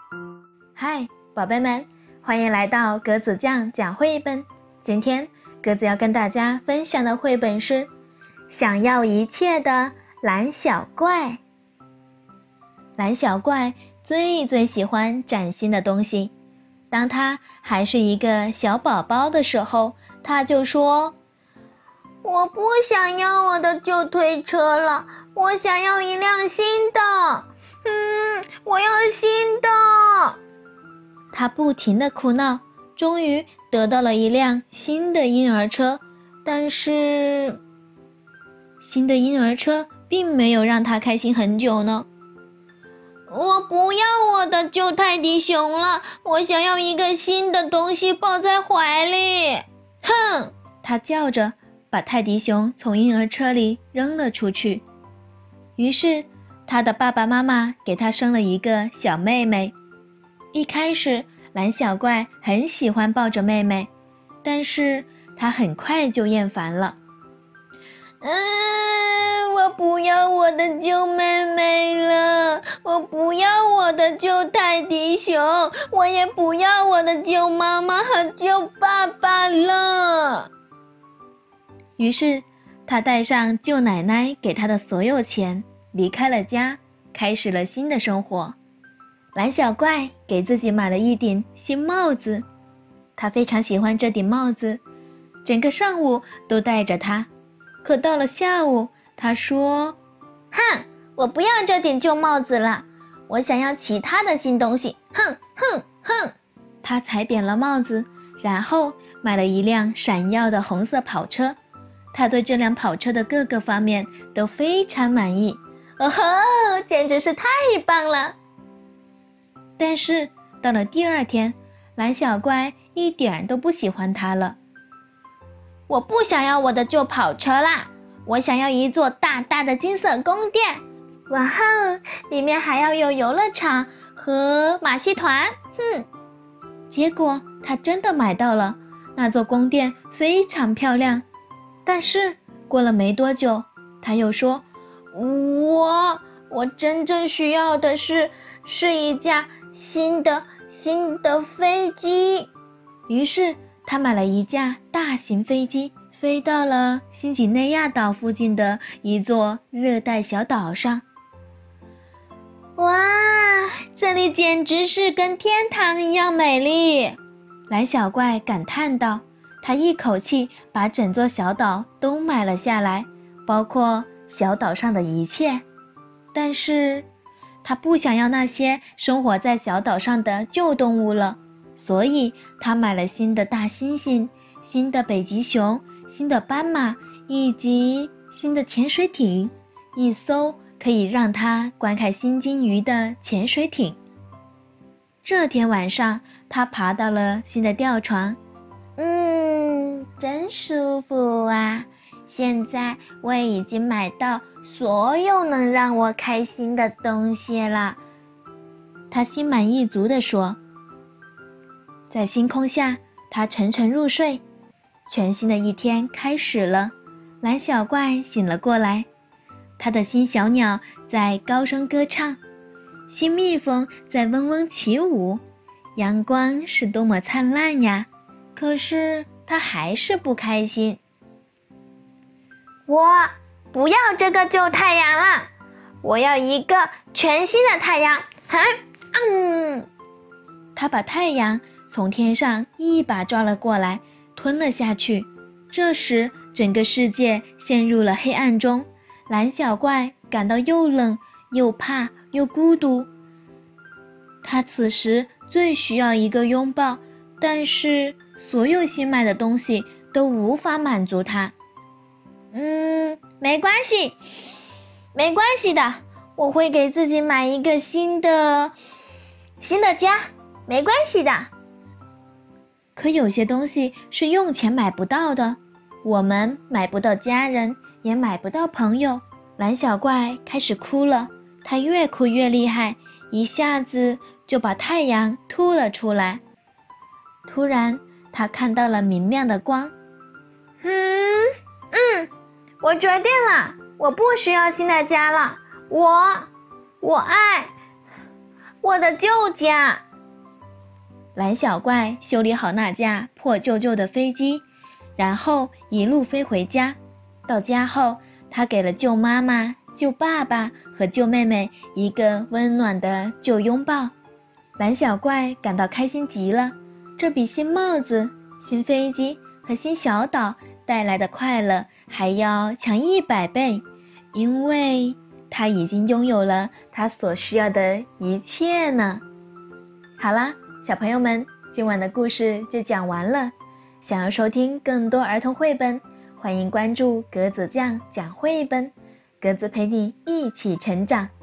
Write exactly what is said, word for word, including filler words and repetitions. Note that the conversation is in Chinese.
嗨，宝贝们，欢迎来到格子酱讲绘本。今天格子要跟大家分享的绘本是《想要一切的蓝小怪》。蓝小怪最最喜欢崭新的东西，当他还是一个小宝宝的时候，他就说：我不想要我的旧推车了，我想要一辆新的。嗯，我要新的。他不停地哭闹，终于得到了一辆新的婴儿车，但是新的婴儿车并没有让他开心很久呢。我不要我的旧泰迪熊了，我想要一个新的东西抱在怀里。哼，他叫着，把泰迪熊从婴儿车里扔了出去。于是他的爸爸妈妈给他生了一个小妹妹。一开始蓝小怪很喜欢抱着妹妹，但是他很快就厌烦了。嗯，我不要我的旧妹妹了，我不要我的旧泰迪熊，我也不要我的旧妈妈和旧爸爸了。于是他带上舅奶奶给他的所有钱，离开了家，开始了新的生活。蓝小怪给自己买了一顶新帽子，他非常喜欢这顶帽子，整个上午都戴着它。可到了下午，他说：哼，我不要这顶旧帽子了，我想要其他的新东西。哼哼哼！他踩扁了帽子，然后买了一辆闪耀的红色跑车。他对这辆跑车的各个方面都非常满意。哦吼，简直是太棒了！但是到了第二天，蓝小怪一点都不喜欢它了。我不想要我的旧跑车啦，我想要一座大大的金色宫殿。哇哦，里面还要有游乐场和马戏团。哼！结果他真的买到了，那座宫殿非常漂亮。但是过了没多久，他又说：我我真正需要的是是一架新的新的飞机。于是他买了一架大型飞机，飞到了新几内亚岛附近的一座热带小岛上。哇，这里简直是跟天堂一样美丽！蓝小怪感叹道。他一口气把整座小岛都买了下来，包括小岛上的一切。但是他不想要那些生活在小岛上的旧动物了，所以他买了新的大猩猩、新的北极熊、新的斑马以及新的潜水艇，一艘可以让他观看新鲸鱼的潜水艇。这天晚上，他爬到了新的吊床。嗯，真舒服啊！现在我已经买到所有能让我开心的东西了，他心满意足地说。在星空下，他沉沉入睡。全新的一天开始了，蓝小怪醒了过来，他的新小鸟在高声歌唱，新蜜蜂在嗡嗡起舞，阳光是多么灿烂呀！可是他还是不开心。我不要这个旧太阳了，我要一个全新的太阳。哼，嗯，他把太阳从天上一把抓了过来，吞了下去。这时整个世界陷入了黑暗中，蓝小怪感到又冷又怕又孤独。他此时最需要一个拥抱，但是所有新买的东西都无法满足他。嗯，没关系，没关系的，我会给自己买一个新的新的家，没关系的。可有些东西是用钱买不到的，我们买不到家人，也买不到朋友。蓝小怪开始哭了，他越哭越厉害，一下子就把太阳吐了出来。突然他看到了明亮的光。嗯嗯，我决定了，我不需要新的家了，我我爱我的旧家。 蓝小怪修理好那架破旧旧的飞机，然后一路飞回家。到家后，他给了舅妈妈、舅爸爸和舅妹妹一个温暖的旧拥抱。蓝小怪感到开心极了，这比新帽子、新飞机和新小岛带来的快乐还要强一百倍，因为他已经拥有了他所需要的一切呢。好啦，小朋友们，今晚的故事就讲完了。想要收听更多儿童绘本，欢迎关注格子酱讲绘本，格子陪你一起成长。